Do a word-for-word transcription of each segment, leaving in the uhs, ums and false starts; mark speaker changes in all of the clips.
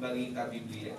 Speaker 1: Balita Biblia.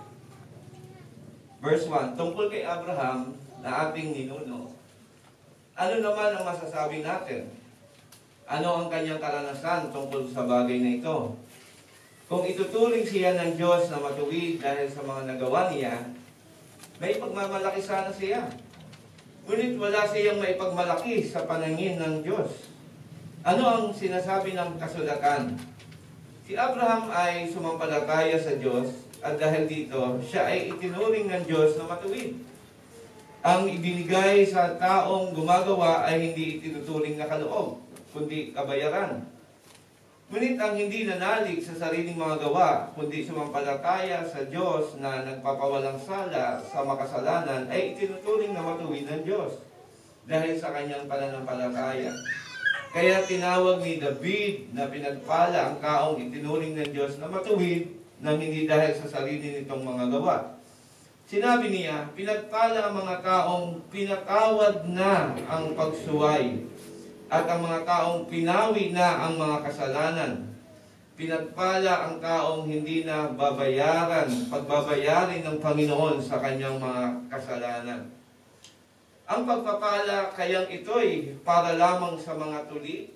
Speaker 1: Verse one, tungkol kay Abraham na ating ninuno, ano naman ang masasabi natin? Ano ang kanyang karanasan tungkol sa bagay na ito? Kung ituturing siya ng Diyos na matuwid dahil sa mga nagawa niya, may pagmamalaki sana siya. Ngunit wala siyang maipagmalaki sa paningin ng Diyos. Ano ang sinasabi ng kasulatan? Si Abraham ay sumampalataya sa Diyos at dahil dito, siya ay itinuring ng Diyos na matuwid. Ang ibinigay sa taong gumagawa ay hindi itinuturing na kaloob, kundi kabayaran. Ngunit ang hindi nanalig sa sariling mga gawa, kundi sumampalataya sa Diyos na nagpapawalang sala sa makasalanan, ay itinuturing na matuwid ng Diyos dahil sa kanyang pananampalataya. Kaya tinawag ni David na pinagpala ang taong itinuring ng Diyos na matuwid nang hindi dahil sa sarili nitong mga gawa. Sinabi niya, pinagpala ang mga taong pinatawad na ang pagsuway at ang mga taong pinawi na ang mga kasalanan. Pinagpala ang taong hindi na babayaran, pagbabayarin ng Panginoon sa kanyang mga kasalanan. Ang pagpapala kayang ito'y para lamang sa mga tuli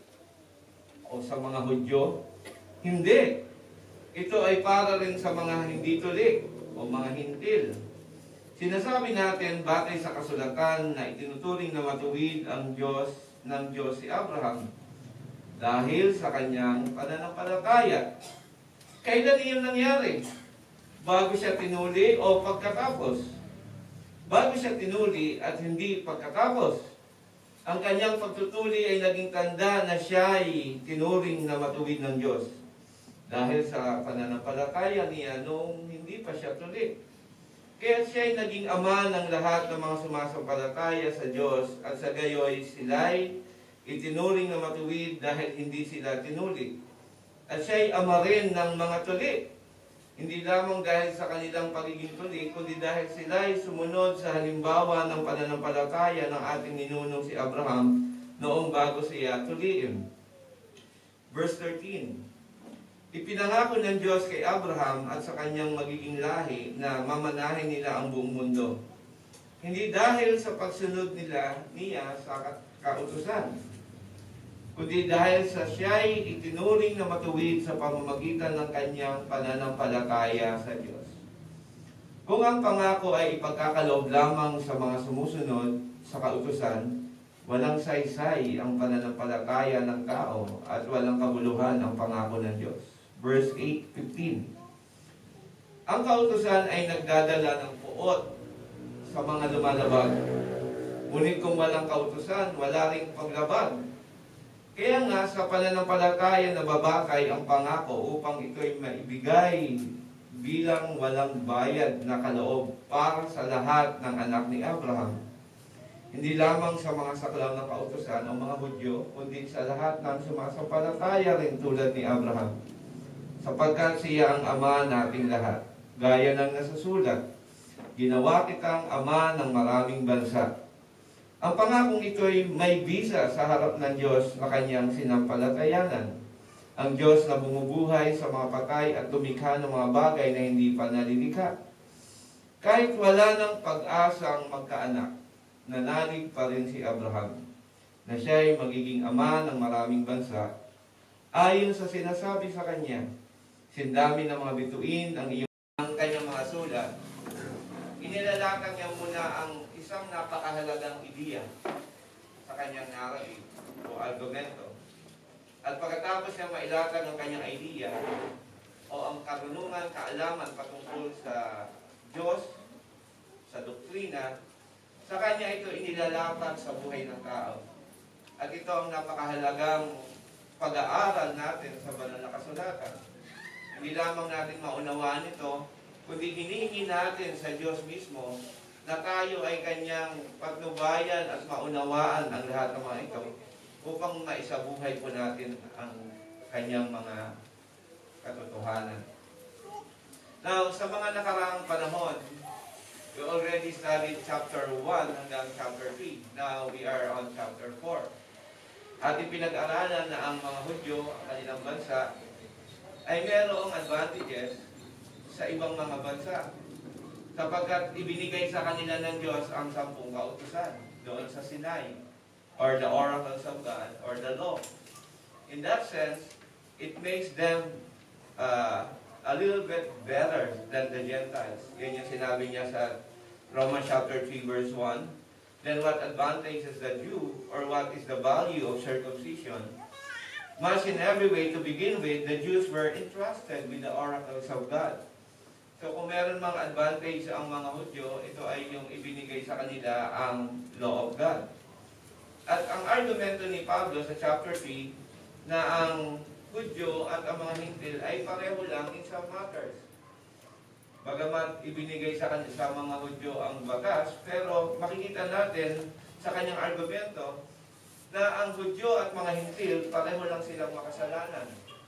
Speaker 1: o sa mga Hudyo? Hindi. Ito ay para rin sa mga hindi tuli o mga hintil. Sinasabi natin batay sa kasulatan na itinuturing na matuwid ang Diyos ng Diyos si Abraham dahil sa kanyang pananampalataya. Kailan iyon nangyari? Bago siya tinuli o pagkatapos? Bago siya tinuli at hindi pagkatapos. Ang kanyang pagtutuli ay naging tanda na siya ay tinuring na matuwid ng Diyos dahil sa pananampalataya niya noong hindi pa siya tuli. Kaya siya ay naging ama ng lahat ng mga sumasampalataya sa Diyos at sa gayoy sila'y itinuring na matuwid dahil hindi sila tinuli. At siya ay ama rin ng mga tuli. Hindi lamang dahil sa kanilang pagiging tuli, kundi dahil sila ay sumunod sa halimbawa ng pananampalataya ng ating ninunong si Abraham noong bago siya tuliin. Verse thirteen, ipinangako ng Diyos kay Abraham at sa kanyang magiging lahi na mamanahin nila ang buong mundo. Hindi dahil sa pagsunod nila niya sa kautusan, kundi dahil sa siya'y itinuring na matuwid sa pamamagitan ng kanyang pananampalataya sa Diyos. Kung ang pangako ay ipagkakaloob lamang sa mga sumusunod sa kautusan, walang saysay ang pananampalataya ng tao at walang kabuluhan ang pangako ng Diyos. Verse eight fifteen, ang kautusan ay nagdadala ng puot sa mga lumalabag. Ngunit kung walang kautusan, wala ring paglabag. Kaya nga sa pananampalataya na babakay ang pangako upang ito'y maibigay bilang walang bayad na kaloob para sa lahat ng anak ni Abraham. Hindi lamang sa mga saklaw na kautusan o mga Hudyo, kundi sa lahat ng sumasampalataya rin tulad ni Abraham. Sapagkat siya ang ama nating lahat. Gaya ng nasusulat, ginawa kitang ama ng maraming bansa. Ang pangakong ito'y may bisa sa harap ng Diyos na kanyang sinampalatayanan. Ang Diyos na bumubuhay sa mga patay at lumikha ng mga bagay na hindi pa nalilikha. Kahit wala ng pag-asang magkaanak, nanalig pa rin si Abraham na siya ay magiging ama ng maraming bansa. Ayon sa sinasabi sa kanya, sindami ng mga bituin ang iyong ang kanyang mga sulat. Inilalakang niya muna ang isang napakahalagang ideya sa kanyang narrative o argumento. At pagkatapos niya mailatag ang kanyang idea o ang karunungan, kaalaman patungkol sa Diyos, sa doktrina, sa kanya ito inilalapag sa buhay ng tao. At ito ang napakahalagang pag-aaral natin sa banal na kasulatan. Hindi lamang natin maunawaan ito, kundi hinihingi natin sa Diyos mismo na tayo ay kanyang patnubayan at maunawaan ang lahat ng mga ito upang maisabuhay po natin ang kanyang mga katotohanan. Now, sa mga nakaraang panahon, we already studied chapter one hanggang chapter three. Now, we are on chapter four. At ipinag-aralan na ang mga Hudyo, ang kanilang bansa, ay mayroong advantages sa ibang mga bansa. Sapagkat ibinigay sa kanila ng Diyos ang sampung kautusan doon sa Sinai, or the oracles of God, or the law. In that sense, it makes them uh, a little bit better than the Gentiles. Yan yung sinabi niya sa Romans chapter three verse one. Then what advantage is the Jew, or what is the value of circumcision? Much in every way, to begin with, the Jews were entrusted with the oracles of God. So kung meron mga advantage ang mga Hudyo, ito ay yung ibinigay sa kanila ang law of God. At ang argumento ni Pablo sa chapter three, na ang Hudyo at ang mga Hintil ay pareho lang in some matters. Bagamat ibinigay sa, sa mga Hudyo ang batas, pero makikita natin sa kanyang argumento na ang Hudyo at mga Hintil pareho lang silang makasalanan.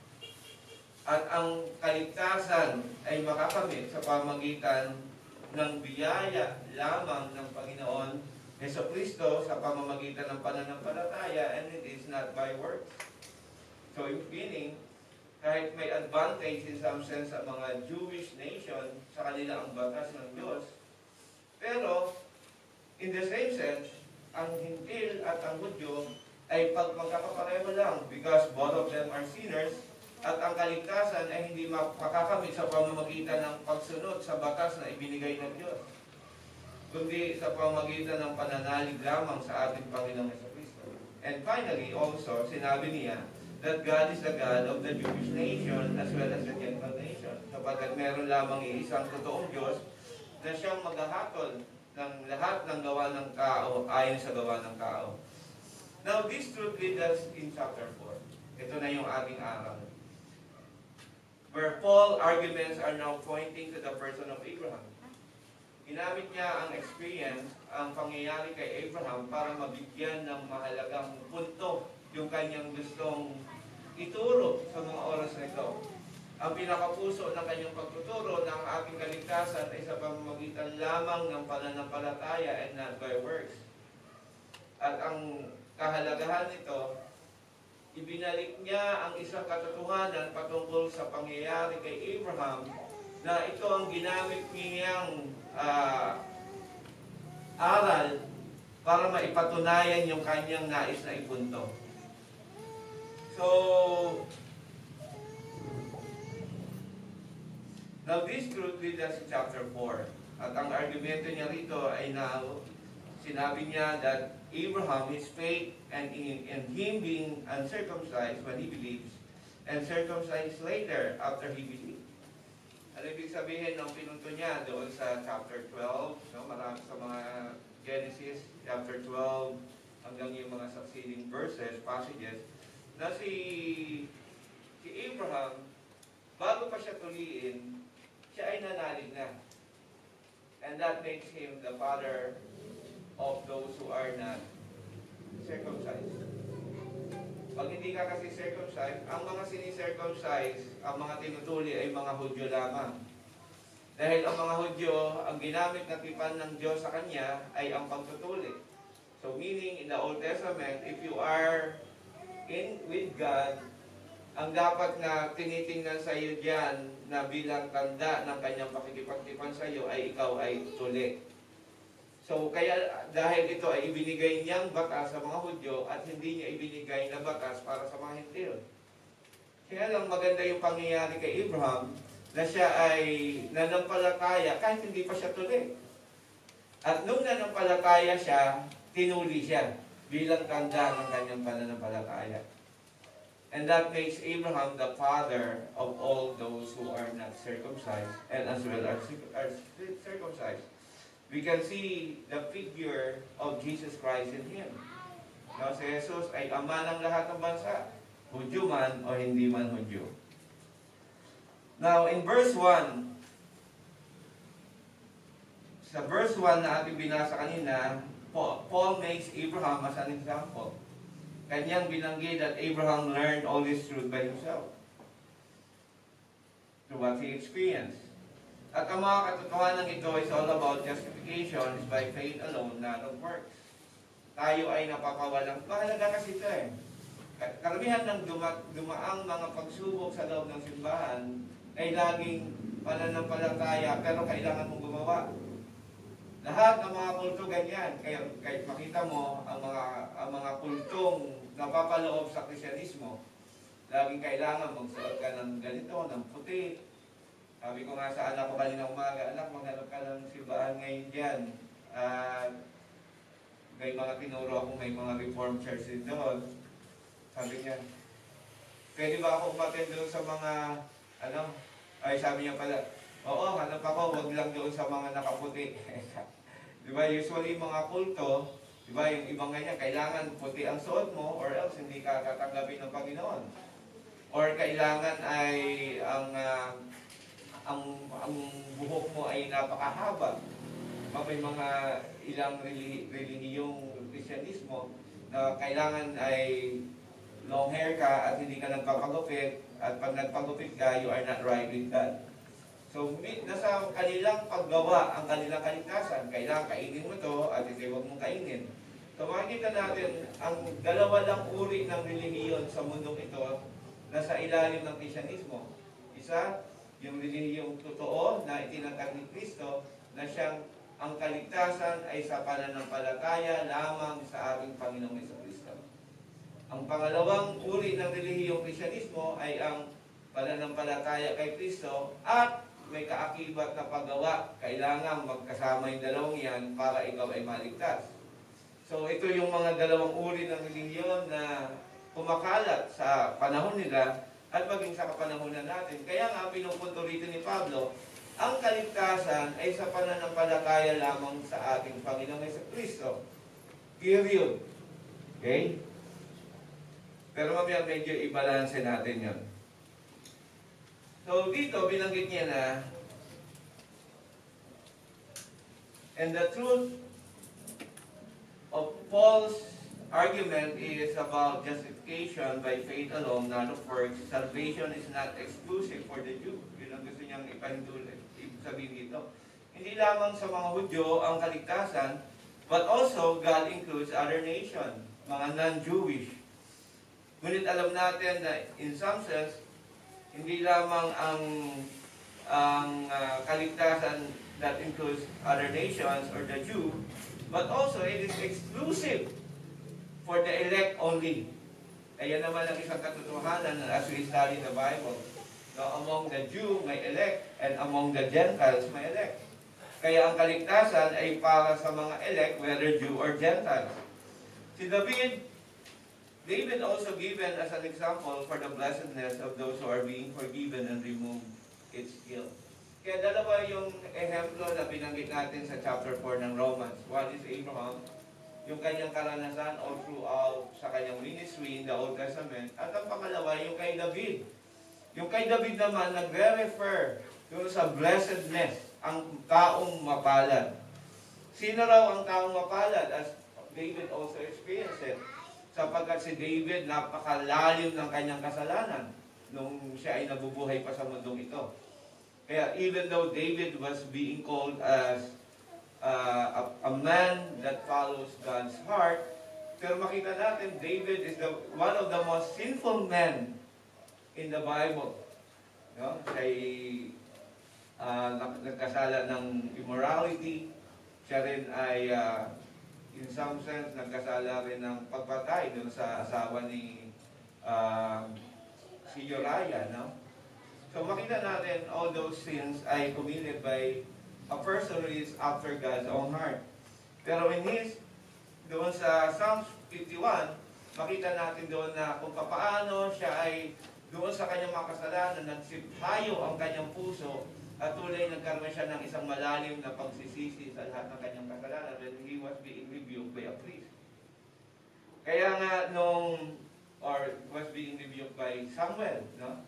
Speaker 1: At ang kaligtasan ay makakamit sa pamagitan ng biyaya lamang ng Panginoon Jesucristo sa pamamagitan ng pananampalataya, and it is not by works. So, meaning, kahit may advantage in some sense sa mga Jewish nation sa kanila ang batas ng Diyos, pero in the same sense, ang Hintil at ang Hudyo ay pag magkakapareho lang because both of them are sinners, at ang kaligtasan ay hindi makakamit sa pamamagitan ng pagsunod sa batas na ibinigay ng Diyos, kundi sa pamamagitan ng pananalig lamang sa ating Panginoong Jesucristo. And finally, also, sinabi niya that God is the God of the Jewish nation as well as the Gentile nation. Sapagkat meron lamang iisang totoong Diyos na siyang maghahatol ng lahat ng gawa ng tao ayon sa gawa ng tao. Now, this truth leads us in chapter four. Ito na yung ating aral, where Paul's arguments are now pointing to the person of Abraham. Ginamit niya ang experience, ang pangyayari kay Abraham para mabigyan ng mahalagang punto yung kanyang gustong ituro sa mga oras na ito. Ang pinakapuso ng kanyang pagtuturo ng ating kaligtasan ay sa pamamagitan lamang ng pananampalataya and not by works. At ang kahalagahan nito, ibinalik niya ang isang katotohanan patungkol sa pangyayari kay Abraham, na ito ang ginamit niyang uh, aral para maipatunayan yung kanyang nais na ipunto. So, now this truth leads us to chapter four. At ang argumento niya rito ay na sinabi niya that Abraham, his faith, and in, in him being uncircumcised when he believes, and circumcised later after he believed. Ano ibig sabihin ng pinunto niya doon sa chapter twelve, no? Marami sa mga Genesis, chapter twelve, hanggang yung mga succeeding verses, passages, na si, si Abraham, bago pa siya tuliin, siya ay nanalig na. And that makes him the father of those who are not circumcised. Pag hindi ka kasi circumcised, ang mga sinicircumcised, ang mga tinutuli ay mga Hudyo lamang. Dahil ang mga Hudyo, ang ginamit na tipan ng Diyos sa kanya ay ang pagtutuli. So meaning, in the Old Testament, if you are in with God, ang dapat na tinitingnan sa iyo diyan na bilang tanda ng kanyang pakikipagtipan sa iyo ay ikaw ay tuli. So, kaya dahil ito ay ibinigay niyang batas sa mga Hudyo at hindi niya ibinigay na batas para sa mga Hintil. Kaya lang maganda yung pangyayari kay Abraham na siya ay nanampalataya kahit hindi pa siya tuli. At nung nanampalataya siya, tinuli siya bilang tanda ng kanyang pananampalataya. And that makes Abraham the father of all those who are not circumcised and as well as circumcised. We can see the figure of Jesus Christ in him. No, si Jesus ay ama ng lahat ng bansa, Hudyo man o hindi man Hudyo. Now, in verse one, sa verse one na ating binasa kanina, Paul makes Abraham as an example. Kanyang binanggit that Abraham learned all this truth by himself, through what he experienced. At ang mga katotohanan ito is all about justification is by faith alone, not of works. Tayo ay napapawalang, mahalaga kasi ito eh. Karamihan ng duma, dumaang mga pagsubok sa loob ng simbahan ay laging pananampalataya, pero kailangan mong gumawa. Lahat ng mga kulto ganyan. Kaya kahit makita mo ang mga ang mga kultong napapaloob sa Krisyanismo, laging kailangan magsuot ka ng ganito, ng puti. Sabi ko nga sa anak ko kanina umaga, anak, maghanap ka ng simbahan ngayon dyan. At uh, may mga tinuro ako, may mga Reformed Church din doon. Sabi niya, pwede ba ako umattend doon sa mga, ano, ay sabi niya pala, oo, hanap ako, wag lang doon sa mga nakaputi. Di ba, usually mga kulto, di ba, yung ibang ganyan, kailangan puti ang suot mo or else hindi ka tatanggapin ng Panginoon. Or kailangan ay ang uh, ang ang buhok mo ay napakahaba. May mga ilang relihiyong Krisyanismo na kailangan ay long hair ka at hindi ka nagpapagupit, at pag nagpagupit ka, you are not right with God. So, nasa kanilang paggawa ang kanilang kaligtasan. Kailangan kainin mo to at hindi huwag mong kainin. So, makikita natin ang dalawa lang uri ng relihiyon sa mundong ito na sa ilalim ng Krisyanismo. Isa, yung relihiyong totoo na itinatag ni Kristo na siyang ang kaligtasan ay sa pananampalataya lamang sa ating Panginoong Jesucristo. Ang pangalawang uri ng relihiyong Krisyanismo ay ang pananampalataya kay Kristo at may kaakibat na paggawa. Kailangan magkasama yung dalawang yan para ikaw ay maligtas. So ito yung mga dalawang uri ng relihiyon na kumakalat sa panahon nila at maging sa kapanahonan natin. Kaya nga pinupunto rito ni Pablo, ang kaligtasan ay sa pananampalataya lamang sa ating Panginoong Jesucristo. Period. Okay? Pero mamaya medyo i-balance natin yun. So dito, binanggit niya na, and the truth of Paul's argument is about justification by faith alone, not of works. Salvation is not exclusive for the Jew. Yun ang gusto niyang ipahintulad, ibig sabihin dito. Hindi lamang sa mga Hudyo ang kaligtasan, but also God includes other nation, mga non-Jewish. Ngunit alam natin na in some sense, hindi lamang ang ang uh, kaligtasan that includes other nations or the Jew, but also it is exclusive for the elect only. Ayan naman ang isang katotohanan as we study the Bible. Now, among the Jew may elect, and among the Gentiles may elect. Kaya ang kaligtasan ay para sa mga elect, whether Jew or Gentile. Si David, David also given as an example for the blessedness of those who are being forgiven and remove its guilt. Kaya dalawa yung ehemplo na binanggit natin sa chapter four ng Romans. One is Abraham, yung kanyang karanasan all throughout sa kanyang ministry in the Old Testament. At ang pangalawa, yung kay David. Yung kay David naman, nagre-refer yung sa blessedness, ang taong mapalad. Sino raw ang taong mapalad? As David also experienced it. Sapagkat si David napakalalim ng kanyang kasalanan nung siya ay nabubuhay pa sa mundong ito. Kaya even though David was being called as uh, a, a man that follows God's heart, pero makita natin David is the one of the most sinful men in the Bible. No? Siya ay uh, nagkasala ng immorality. Siya rin ay uh, in some sense, nagkasala rin ng pagpatay doon sa asawa ni uh, si Uriah, no? So makita natin, all those sins ay committed by a person who is after God's own heart. Pero in his, doon sa Psalms fifty-one, makita natin doon na kung paano siya ay doon sa kanyang mga kasalanan, nagsiphayo ang kanyang puso at tuloy nagkaroon siya ng isang malalim na pagsisisi sa lahat ng kanyang kasalanan when he was being rebuked by a priest. Kaya nga nung, or was being rebuked by Samuel, no?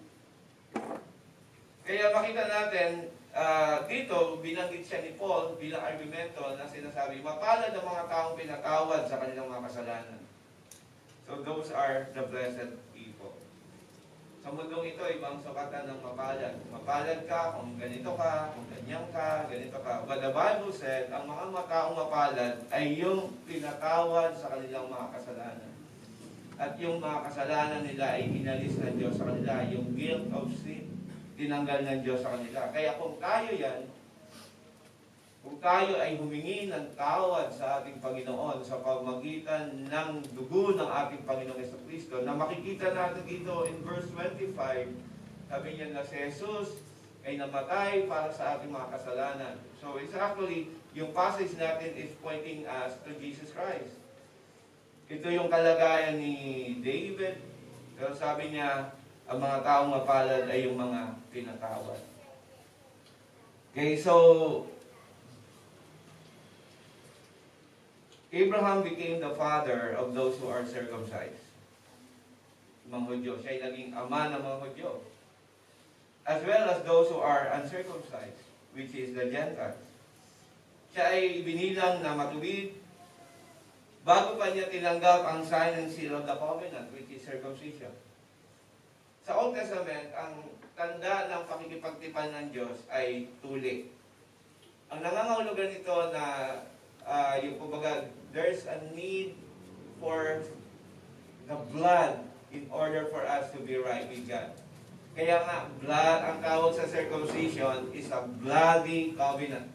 Speaker 1: Kaya makita natin, uh, dito, binanggit siya ni Paul bilang argumento na sinasabi, mapalad ang mga taong pinatawad sa kanilang mga kasalanan. So those are the blessed people. Sa mundong ito, ibang sukatan ng mapalad. Mapalad ka kung ganito ka, kung ganyan ka, ganito ka. But the Bible said, ang mga mataong mapalad ay yung pinatawad sa kanilang mga kasalanan. At yung mga kasalanan nila ay inalis ng Diyos sa kanila, yung guilt of sin. tinanggal ng Diyos sa kanila. Kaya kung tayo yan, kung tayo ay humingi ng tawad sa ating Panginoon sa pamagitan ng dugo ng ating Panginoong Jesucristo, na makikita natin dito in verse twenty-five, sabi niya na si Jesus ay namatay para sa ating mga kasalanan. So it's actually, yung passage natin is pointing us to Jesus Christ. Ito yung kalagayan ni David, pero sabi niya, ang mga taong mapalad ay yung mga pinatawad. Okay, so Abraham became the father of those who are circumcised. Mga Hudyo. Siya ay naging ama ng mga Hudyo. As well as those who are uncircumcised, which is the Gentiles. Siya ay binilang na matuwid bago pa niya tinanggap ang sign and seal of the covenant, which is circumcision. Sa Old Testament, ang tanda ng pakikipagtipan ng Diyos ay tuli. Ang nangangahulugan nito na uh, yung kumbaga, there's a need for the blood in order for us to be right with God. Kaya nga, blood, ang tawag sa circumcision is a bloody covenant.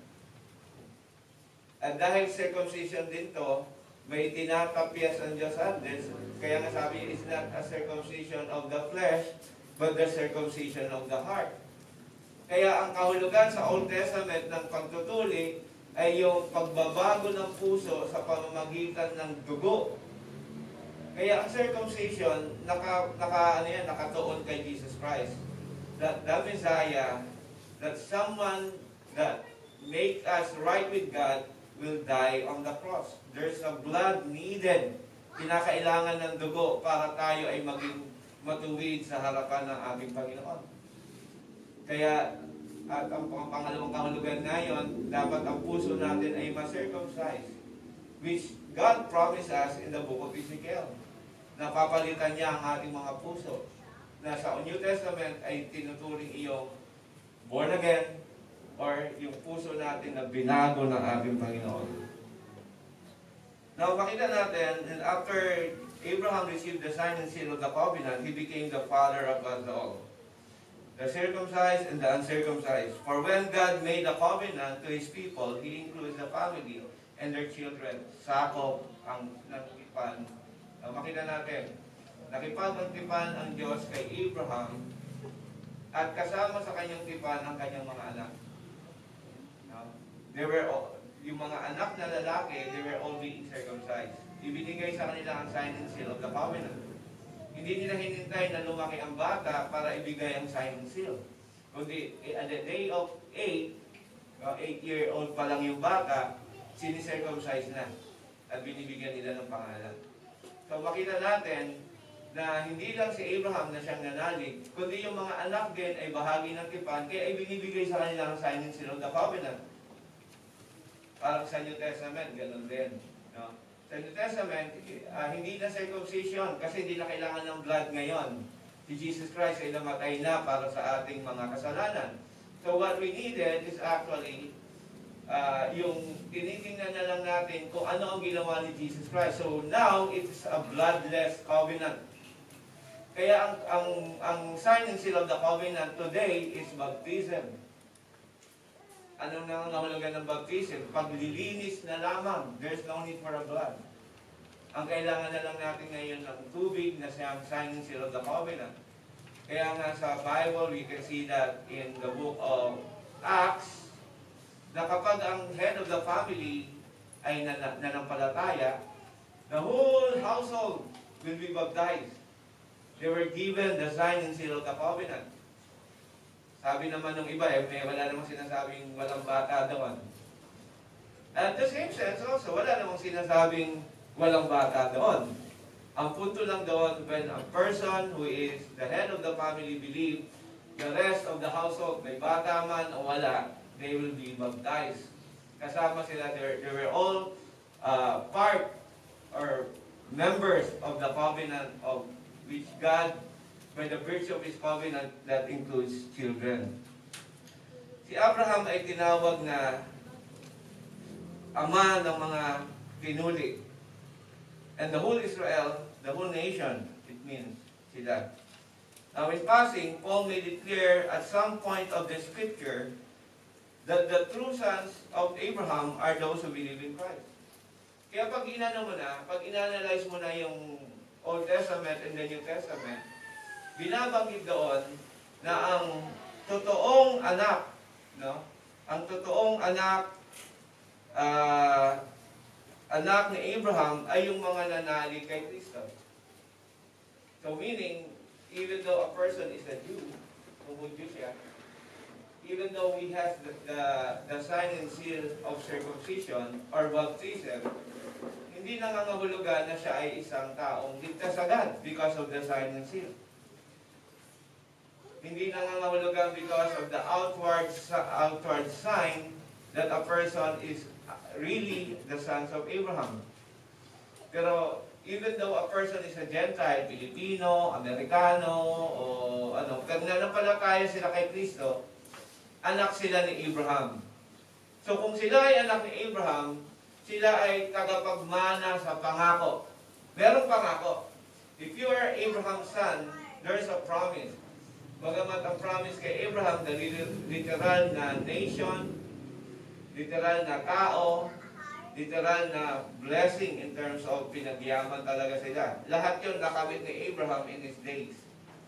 Speaker 1: At dahil circumcision din to, may tinatapyas ang Diyos at this. Kaya nga sabi, it's not a circumcision of the flesh, but the circumcision of the heart. Kaya ang kahulugan sa Old Testament ng pagtutuli ay yung pagbabago ng puso sa pamamagitan ng dugo. Kaya ang circumcision, naka, naka, ano yan, nakatuon kay Jesus Christ. That the Messiah, that someone that make us right with God will die on the cross. There's a blood needed. Kinakailangan ng dugo para tayo ay maging matuwid sa harapan ng ating Panginoon. Kaya, at ang pangalawang kahulugan ngayon, dapat ang puso natin ay ma-circumcise, which God promised us in the book of Ezekiel. Napapalitan niya ang ating mga puso, na sa New Testament ay tinuturing iyong born again, or yung puso natin na binago ng ating Panginoon. Now, makita natin, and after Abraham received the sign and seal of the covenant, he became the father of us all, the circumcised and the uncircumcised. For when God made a covenant to His people, He includes the family and their children. Sakop ang nakikipan. Uh, makita natin, nakipag-tipan ang Diyos kay Abraham at kasama sa kanyang tipan ang kanyang mga anak. They were all, yung mga anak na lalaki, they were all being circumcised. Ibinigay sa kanila ang sign and seal of the covenant. Hindi nila hinintay na lumaki ang bata para ibigay ang sign and seal. Kundi at the day of eight, uh, eight year old pa lang yung bata, sinicircumcise na at binibigyan nila ng pangalan. So makita natin na hindi lang si Abraham na siyang nanalig, kundi yung mga anak din ay bahagi ng tipan, kaya ay binibigay sa kanila ang sign and seal of the covenant. Parang sa New Testament, ganun din. No? Sa New Testament, uh, hindi na circumcision kasi hindi na kailangan ng blood ngayon. Si Jesus Christ ay namatay na para sa ating mga kasalanan. So what we needed is actually uh, yung tinitingnan na lang natin kung ano ang ginawa ni Jesus Christ. So now, it's a bloodless covenant. Kaya ang, ang, ang sign and seal of the covenant today is baptism. Anong nangangahulugan ng baptism? Paglilinis na lamang. There's no need for a blood. Ang kailangan na lang natin ngayon ng tubig na siyang sign and seal of the covenant. Kaya nga sa Bible, we can see that in the book of Acts, na kapag ang head of the family ay nanampalataya, the whole household will be baptized. They were given the sign and seal of the covenant. Sabi naman ng iba, eh, may wala namang sinasabing walang bata doon. At the same sense also, wala namang sinasabing walang bata doon. Ang punto lang doon, when a person who is the head of the family believe, the rest of the household, may bata man o wala, they will be baptized. Kasama sila, they, they were all uh, part or members of the covenant of which God, by the virtue of His covenant, that includes children. Si Abraham ay tinawag na ama ng mga pinuli. And the whole Israel, the whole nation, it means sila. Now in passing, Paul made it clear at some point of the scripture that the true sons of Abraham are those who believe in Christ. Kaya pag inano mo na, pag inanalyze mo na yung Old Testament and the New Testament, binabanggit doon na ang totoong anak, no? Ang totoong anak, uh, anak ni Abraham ay yung mga nanali kay Kristo. So meaning, even though a person is a Jew, kung Jew siya, even though he has the, the, the sign and seal of circumcision or baptism, hindi nangangahulugan na siya ay isang taong ligtas agad because of the sign and seal. Hindi nangangahulugan because of the outward, outward sign that a person is really the sons of Abraham. Pero even though a person is a Gentile, Pilipino, Amerikano, o ano, pero nanampalataya sila kay Kristo, anak sila ni Abraham. So kung sila ay anak ni Abraham, sila ay tagapagmana sa pangako. Merong pangako. If you are Abraham's son, there is a promise. Bagamat ang promise kay Abraham, the literal na nation, literal na tao, literal na blessing in terms of pinagyaman talaga sila. Lahat yun nakamit ni Abraham in his days.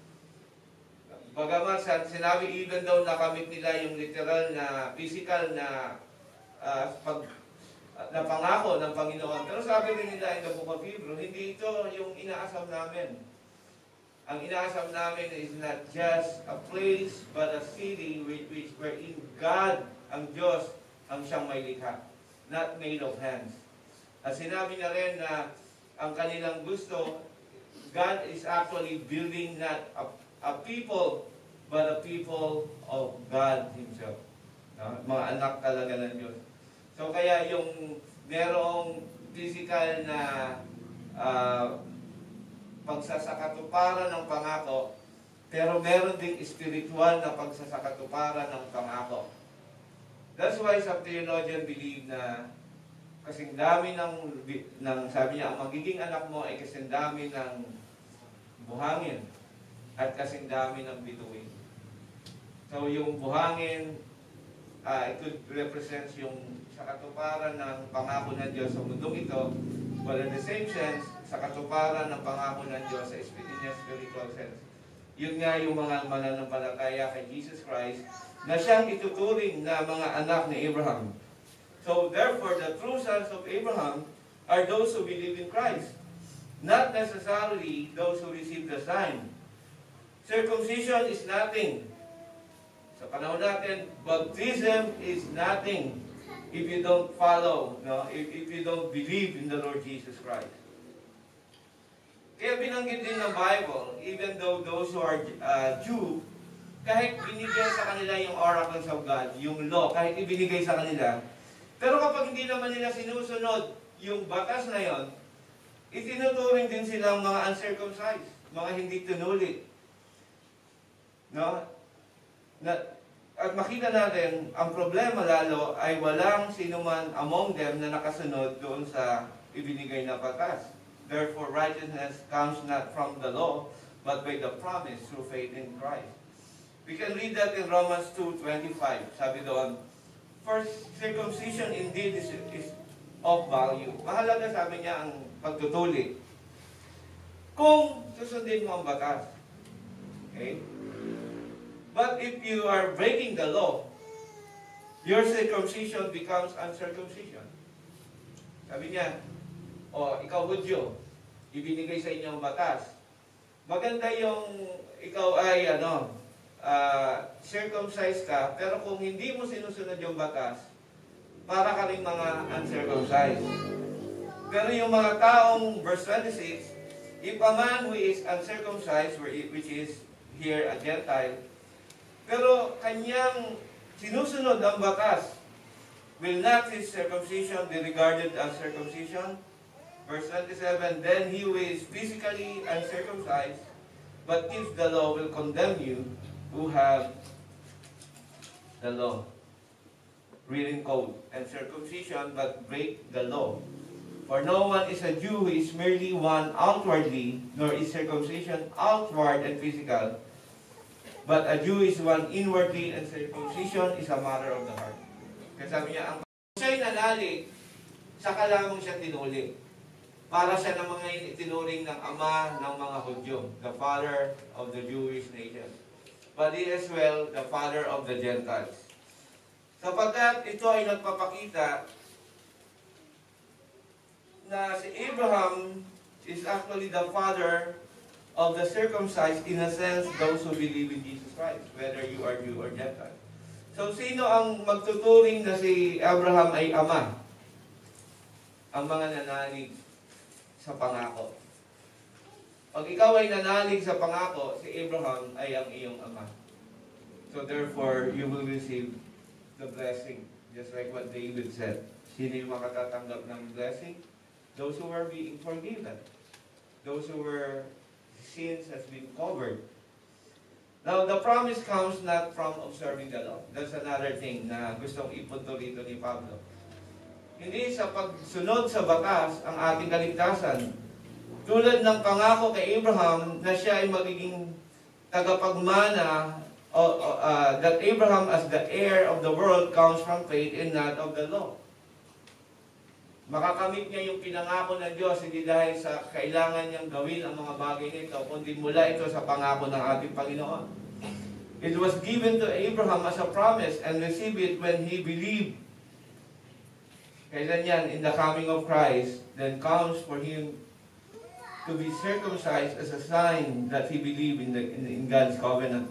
Speaker 1: Bagamat sinabi, even though nakamit nila yung literal na physical na uh, pag, na pangako ng Panginoon. Pero sabi rin nila in the book of Hebrew, hindi ito yung inaasam namin. Ang inaasam namin is not just a place, but a city which, which wherein God, ang Diyos, ang siyang may likha. Not made of hands. At sinabi na rin na ang kanilang gusto, God is actually building not a a people, but a people of God Himself. No? Mga anak talaga ng Diyos. So kaya yung merong physical na uh, pagsasakatuparan ng pangako, pero meron ding spiritual na pagsasakatuparan ng pangako. That's why some theologian believe na kasing dami ng, ng sabi niya, ang magiging anak mo ay kasing dami ng buhangin at kasing dami ng bituin. So yung buhangin, uh, it could represent yung sa katuparan ng pangako ng Diyos sa mundong ito, but in the same sense, sa katuparan ng pangako ng Diyos sa spiritual sense. Yun nga yung mga mananampalataya kay Jesus Christ na siyang ituturing na mga anak ni Abraham. So therefore, the true sons of Abraham are those who believe in Christ, not necessarily those who receive the sign. Circumcision is nothing. Sa panahon natin, baptism is nothing if you don't follow, no? if, if you don't believe in the Lord Jesus Christ. Kaya binanggit din ng Bible, even though those who are uh, Jew, kahit binigay sa kanila yung oracles of God, yung law, kahit ibinigay sa kanila, pero kapag hindi naman nila sinusunod yung batas na yon, itinuturing din silang mga uncircumcised, mga hindi tunulit. No? Na, at makita natin, ang problema lalo ay walang sinuman among them na nakasunod doon sa ibinigay na batas. Therefore, righteousness comes not from the law, but by the promise through faith in Christ. We can read that in Romans two twenty-five. Sabi doon, for circumcision indeed is, is of value. Mahalaga, sabi niya, ang pagtutuli. Kung susundin mo ang batas. Okay? But if you are breaking the law, your circumcision becomes uncircumcision. Sabi niya, o ikaw Hudyo, ibinigay sa inyo ang batas. Maganda yung ikaw ay ano, uh, circumcised ka, pero kung hindi mo sinusunod yung batas, para ka rin mga uncircumcised. Pero yung mga taong, verse twenty-six, if a man who is uncircumcised, which is here a Gentile, pero kanyang sinusunod ang batas, will not his circumcision be regarded as circumcision? Verse twenty-seven, then he who is physically uncircumcised, but keeps the law, will condemn you who have the law. Written code and circumcision, but break the law. For no one is a Jew who is merely one outwardly, nor is circumcision outward and physical, But a Jew is one inwardly, and circumcision is a matter of the heart. Kasi sabi niya, ang siya'y nanalig, saka lamang siya tinuli. Para siya ng mga itinuring ng ama ng mga Hudyo, the father of the Jewish nation. But he as well, the father of the Gentiles. Sapagkat ito ay nagpapakita na si Abraham is actually the father of the circumcised, in a sense, those who believe in Jesus Christ, whether you are Jew or Gentile. So, sino ang magtuturing na si Abraham ay ama? Ang mga nanalig sa pangako. Pag ikaw ay nanalig sa pangako, si Abraham ay ang iyong ama. So, therefore, you will receive the blessing. Just like what David said. Sino yung makatatanggap ng blessing? Those who are being forgiven. Those who were sins has been covered. Now, the promise comes not from observing the law. That's another thing na gustong ipunto rito ni Pablo. Hindi sa pagsunod sa batas ang ating kaligtasan. Tulad ng pangako kay Abraham na siya ay magiging tagapagmana, uh, uh, that Abraham as the heir of the world comes from faith and not of the law. Makakamit niya yung pinangako ng Diyos, hindi dahil sa kailangan niyang gawin ang mga bagay nito, kundi mula ito sa pangako ng ating Panginoon. It was given to Abraham as a promise and received it when he believed. Kailan yan? In the coming of Christ, then comes for him to be circumcised as a sign that he believed in, the, in, in God's covenant.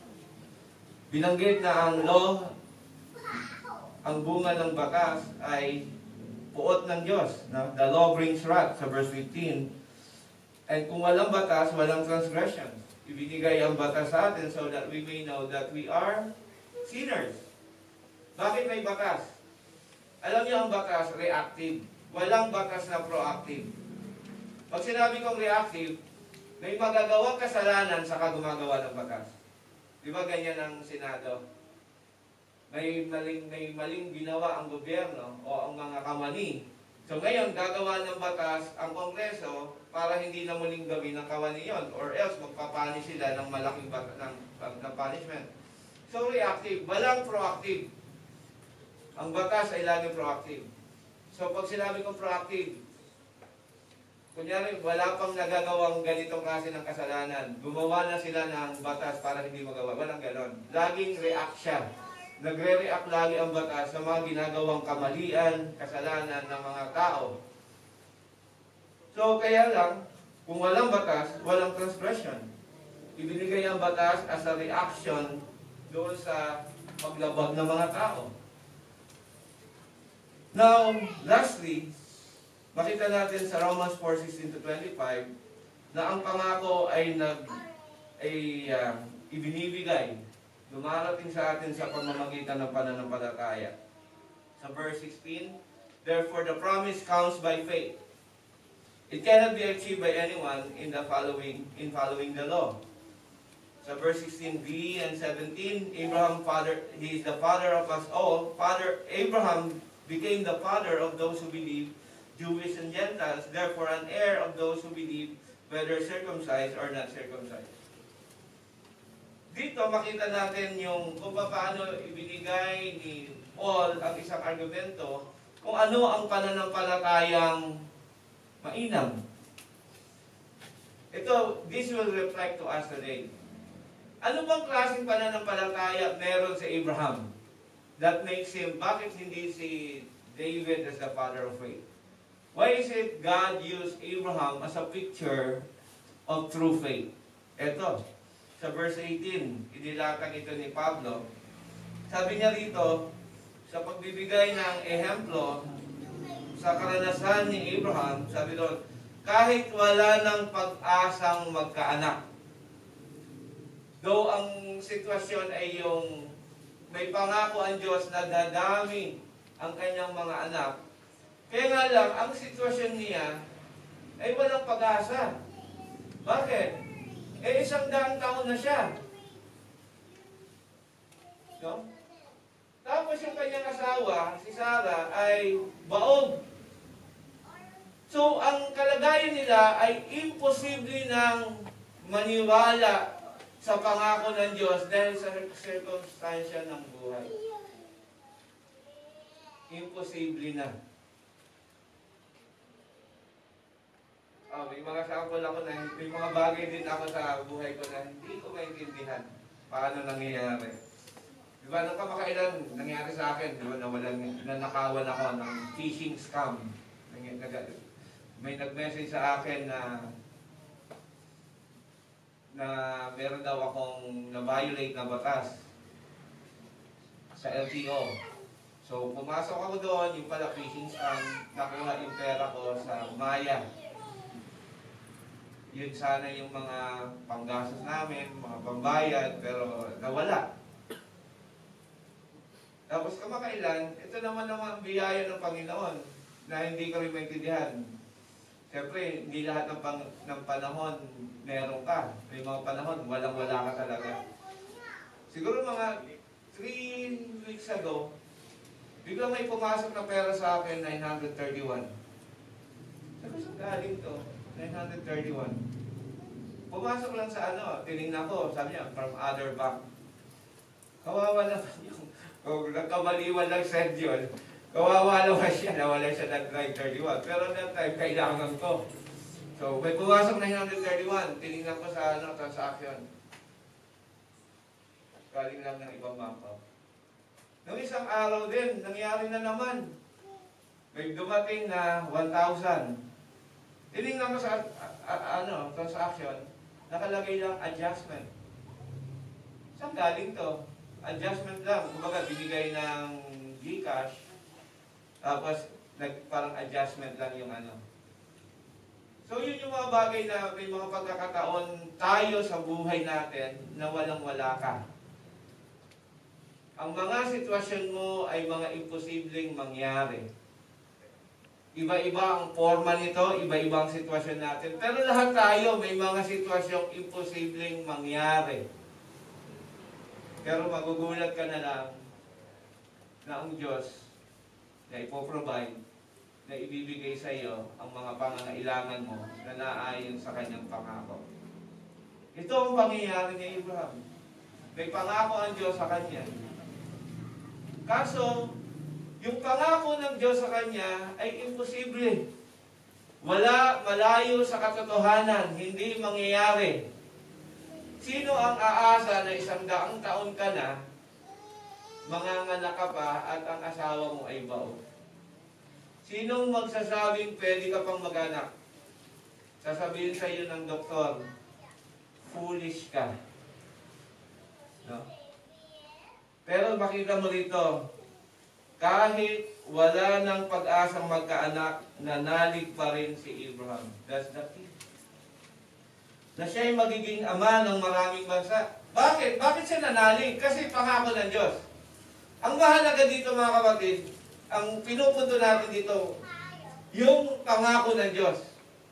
Speaker 1: Binanggit na ang law, ang bunga ng batas ay puot ng Diyos. Na the law brings wrath sa verse fifteen. And kung walang batas, walang transgression. Ibinigay ang batas sa atin so that we may know that we are sinners. Bakit may batas? Alam niyo ang batas, reactive. Walang batas na proactive. Pag sinabi kong reactive, may magagawang kasalanan saka gumagawa ng batas. Di ba ganyan ang Senado? May maling, may maling ginawa ang gobyerno o ang mga kamani. So ngayon, gagawa ng batas ang Kongreso para hindi na muling gawin ang kawani yon, or else magpapani sila ng malaking bat ng, ng punishment. So reactive, walang proactive. Ang batas ay laging proactive. So pag sinabi kong proactive, kunyari wala pang nagagawang ganitong klase ng kasalanan, gumawa na sila ng batas para hindi magawa. Walang ganon. Laging react siya. Nagre-react lagi ang batas sa mga ginagawang kamalian, kasalanan ng mga tao. So, kaya lang, kung walang batas, walang transgression. Ibinigay ang batas as a reaction doon sa paglabag ng mga tao. Now, lastly, makita natin sa Romans four sixteen to twenty-five na ang pangako ay nag ay uh, ibinibigay. Dumarating sa atin sa pamamagitan ng pananampalataya. Sa verse sixteen, therefore the promise comes by faith. It cannot be achieved by anyone in the following in following the law. Sa verse sixteen b and seventeen, Abraham father, he is the father of us all. Father Abraham became the father of those who believe, Jewish and Gentiles, therefore an heir of those who believe, whether circumcised or not circumcised. Dito makita natin yung kung paano ibinigay ni Paul ang isang argumento kung ano ang pananampalatayang mainam. Ito, this will reflect to us today. Ano bang klaseng pananampalataya meron sa Abraham that makes him, bakit hindi si David as the father of faith? Why is it God used Abraham as a picture of true faith? Ito, sa verse eighteen, inilatag ito ni Pablo. Sabi niya rito, sa pagbibigay ng ehemplo sa karanasan ni Abraham, sabi doon, kahit wala ng pag-asang magkaanak. Though ang sitwasyon ay yung may pangako ang Diyos na dadami ang kanyang mga anak, kaya nga lang, ang sitwasyon niya ay walang pag-asa. Bakit? Eh, isang daang taon na siya. No? Tapos yung kanyang asawa, si Sarah, ay baog. So, ang kalagayan nila ay imposible nang maniwala sa pangako ng Diyos dahil sa circumstansya ng buhay. Imposible na. Oh, may mga sample ako na, may mga bagay din ako sa buhay ko na hindi ko maintindihan paano nangyayari. Di ba, nung kamakailan, nangyari sa akin, di ba, nawalan, nanakawan ako ng phishing scam. May nag-message sa akin na na meron daw akong na-violate na batas sa L T O. So, pumasok ako doon, yung pala phishing scam, nakuha yung pera ko sa Maya. Yun sana yung mga panggastos namin, mga pambayad, pero nawala. Tapos kamakailan, ito naman naman ang biyaya ng Panginoon na hindi ko rin maintindihan. Siyempre, hindi lahat ng, pang, ng panahon meron ka. May mga panahon, walang-wala ka talaga. Siguro mga three weeks ago, biglang may pumasok na pera sa akin, nine hundred thirty-one. Sabi sa galing to? nine hundred thirty-one. Pumasok lang sa ano, tinignan ko, sabi niya, from other bank. Kawawa naman yung, kung nagkamaliwan lang send yun, kawawa naman siya, nawala siya ng nine thirty-one. Pero that time, kailangan ko. So, may pumasok nine hundred thirty-one, tinignan ko sa ano, transaction. Galing lang ng ibang banko. Noong isang araw din, nangyari na naman. May dumating na one thousand. Tinignan ko sa a, a, ano, transaction, nakalagay lang adjustment. Saan galing to? Adjustment lang. Kumbaga, binigay ng GCash, tapos nag, parang adjustment lang yung ano. So, yun yung mga bagay na may mga pagkakataon tayo sa buhay natin na walang-wala ka. Ang mga sitwasyon mo ay mga imposibleng mangyari. Iba-iba ang forma nito, iba-iba ang sitwasyon natin. Pero lahat tayo may mga sitwasyong imposibleng mangyari. Pero magugulat ka na lang na ang Diyos na ipoprovide, na ibibigay sa iyo ang mga pangangailangan mo na naayon sa kanyang pangako. Ito ang pangyayari ni Abraham. May pangako ang Diyos sa kanya. Kaso, yung pangako ng Diyos sa kanya ay imposible. Wala, malayo sa katotohanan, hindi mangyayari. Sino ang aasa na isang daang taon ka na, manganganak ka pa at ang asawa mo ay bao? Sinong magsasabing pwede ka pang mag-anak? Sasabihin sa iyo ng doktor, foolish ka. No? Pero makita mo rito, kahit wala ng pag-asang magkaanak, nanalig pa rin si Abraham. That's the key. Na siya ay magiging ama ng maraming bansa. Bakit? Bakit siya nanalig? Kasi pangako ng Diyos. Ang mahalaga dito mga kapatid, ang pinupunto natin dito, yung pangako ng Diyos.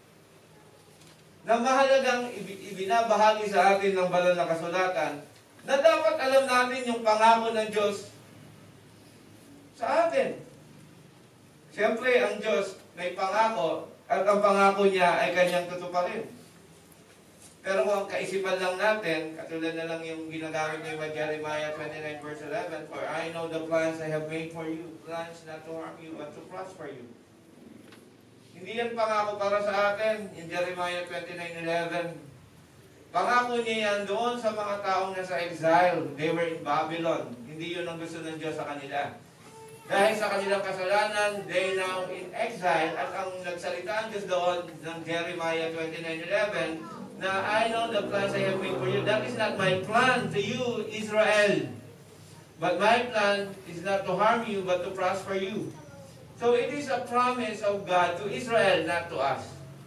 Speaker 1: Na mahalagang ibinabahagi sa atin ng banal na kasulatan, na dapat alam natin yung pangako ng Diyos sa atin. Siyempre, ang Diyos may pangako at ang pangako niya ay kanyang tutuparin. Pero kung ang kaisipan lang natin, katulad na lang yung ginagamit niyo sa Jeremiah twenty-nine verse eleven, for I know the plans I have made for you, plans not to harm you, but to prosper you. Hindi yan pangako para sa atin, in Jeremiah twenty-nine eleven. Pangako niya yan doon sa mga taong nasa exile. They were in Babylon. Hindi yun ang gusto ng Diyos sa kanila. Dahil sa kanilang kasalanan, they now in exile. At ang nagsalita ang Diyos doon ng Jeremiah twenty-nine eleven, na I know the plans I have made for you. That is not my plan to you, Israel. But my plan is not to harm you, but to prosper you. So it is a promise of God to Israel, not to us.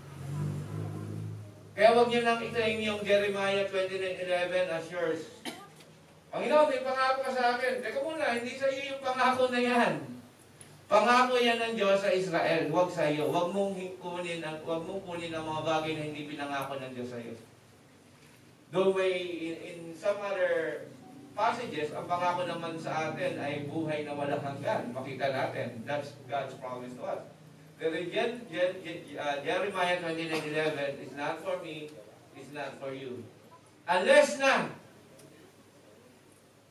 Speaker 1: Kaya huwag niyo nang i-claim yung Jeremiah twenty-nine eleven as yours. Panginoon, may pangako ka sa akin. Teka muna, hindi sa iyo yung pangako na yan. Pangako yan ng Diyos sa Israel, huwag sa iyo. Huwag mong kunin ang, huwag mong kunin ang mga bagay na hindi pinangako ng Diyos sa iyo. Though may, in, in some other passages, ang pangako naman sa atin ay buhay na walang hanggan. Makita natin, that's God's promise to us. Pero Gen, Gen, Gen, uh, Jeremiah twenty-nine eleven is not for me, is not for you. Unless na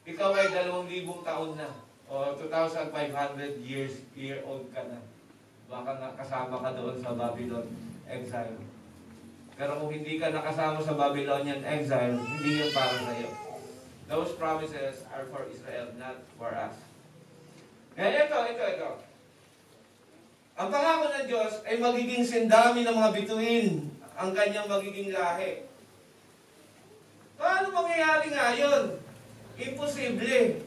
Speaker 1: ikaw ay dalawang libong taon na o two thousand five hundred years year old ka na. Baka nga kasama ka doon sa Babylon exile. Pero kung hindi ka nakasama sa Babylonian exile, hindi yun para sa iyo. Those promises are for Israel, not for us. Kaya ito, ito, ito. Ang pangako ng Diyos ay magiging sindami ng mga bituin ang kanyang magiging lahi. Paano mangyayari nga yun? Imposible.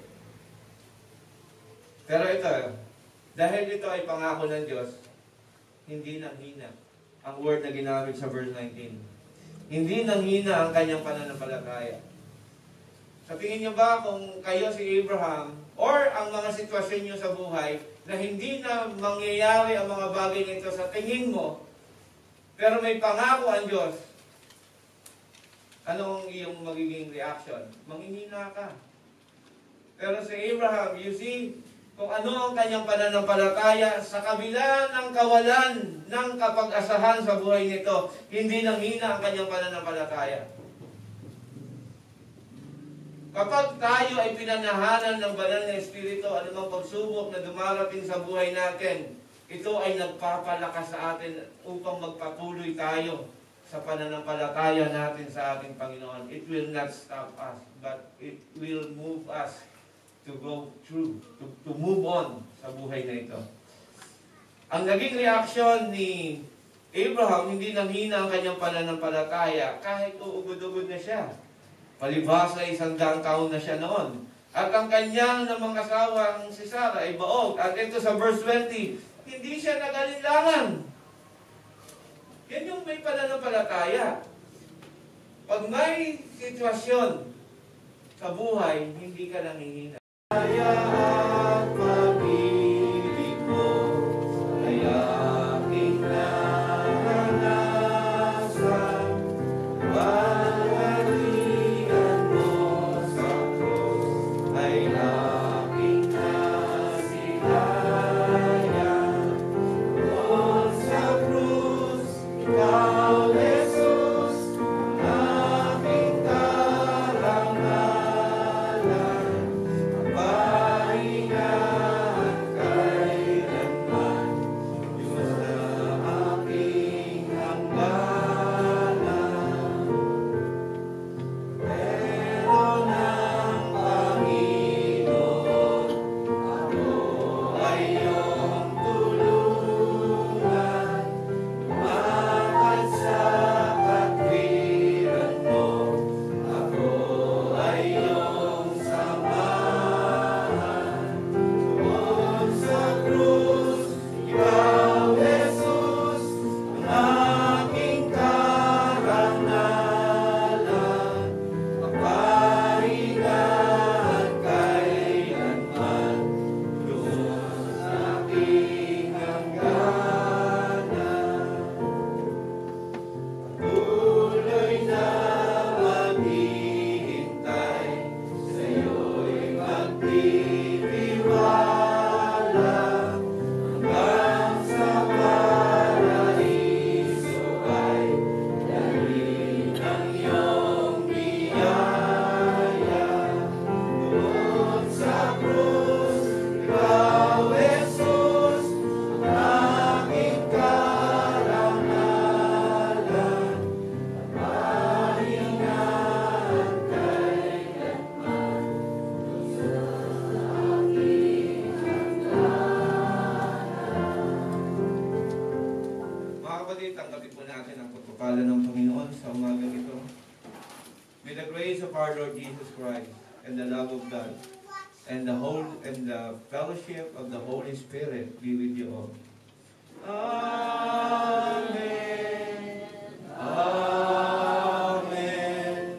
Speaker 1: Pero ito, dahil ito ay pangako ng Diyos, hindi nanghina ang word na ginamit sa verse nineteen. Hindi nanghina ang kanyang pananampalataya. Sa tingin niyo ba kung kayo si Abraham or ang mga sitwasyon niyo sa buhay na hindi na mangyayari ang mga bagay nito sa tingin mo, pero may pangako ang Diyos, anong iyong magiging reaction? Manghihina ka. Pero si Abraham, you see, kung ano ang kanyang pananampalataya sa kabila ng kawalan ng kapag-asahan sa buhay nito, hindi nanghina ang kanyang pananampalataya. Kapag tayo ay pinanahanan ng banal na Espiritu, anumang pagsubok na dumarating sa buhay natin, ito ay nagpapalakas sa atin upang magpatuloy tayo sa pananampalataya natin sa ating Panginoon. It will not stop us, but it will move us to go through, to, to move on sa buhay na ito. Ang naging reaksyon ni Abraham, hindi nanghina ang kanyang pananampalataya kahit uugod-ugod na siya. Palibhasa isang daang taon na siya noon. At ang kanyang namang asawang si Sarah ay baog. At ito sa verse twenty, hindi siya nag-alinlangan. Yan yung may pananampalataya. Pag may sitwasyon sa buhay, hindi ka nanghihina. Kaya at pag-ibig mo ay aking naranasan. Walhalian mo sa krus ay aking nasilayan. Doon sa krus, ikaw, Jesus, aking karangalan. Our Lord Jesus Christ, and the love of God, and the whole and the fellowship of the Holy Spirit be with you all. Amen. Amen.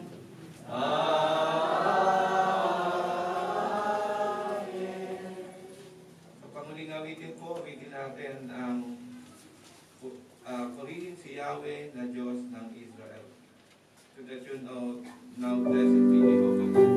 Speaker 1: Amen. Sa panguling awitin po, awitin natin ang uh, purihin si Yahweh na Diyos ng Israel. To the tune of Now Blessed Be Jehovah.